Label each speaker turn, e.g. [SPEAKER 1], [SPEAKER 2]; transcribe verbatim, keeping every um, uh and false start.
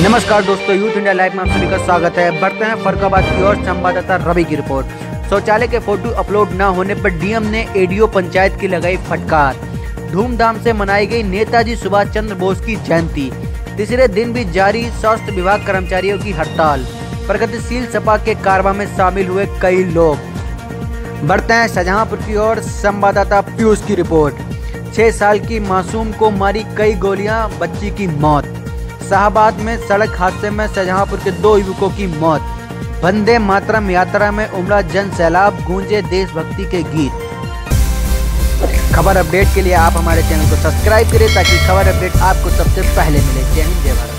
[SPEAKER 1] नमस्कार दोस्तों, youth India live में आप सभी का स्वागत है। बढ़ते हैं फर्रुखाबाद की ओर, संवाददाता रवि की रिपोर्ट। शौचालय के फोटो अपलोड न होने पर डीएम ने एडीओ पंचायत की लगाई फटकार। धूमधाम से मनाई गई नेताजी सुभाष चंद्र बोस की जयंती। तीसरे दिन भी जारी स्वास्थ्य विभाग कर्मचारियों की हड़ताल। प्रगतिशील सपा के कारवां में शामिल हुए कई लोग। बढ़ते हैं शाहजहांपुर की ओर, संवाददाता पीयूष की रिपोर्ट। छह साल की मासूम को मारी कई गोलियां, बच्ची की मौत। शाहबाद में सड़क हादसे में शाहजहांपुर के दो युवकों की मौत। वंदे मातरम यात्रा में उमड़ा जन सैलाब, गूंजे देशभक्ति के गीत। खबर अपडेट के लिए आप हमारे चैनल को सब्सक्राइब करें ताकि खबर अपडेट आपको सबसे पहले मिले। जय हिंद, जय भारत।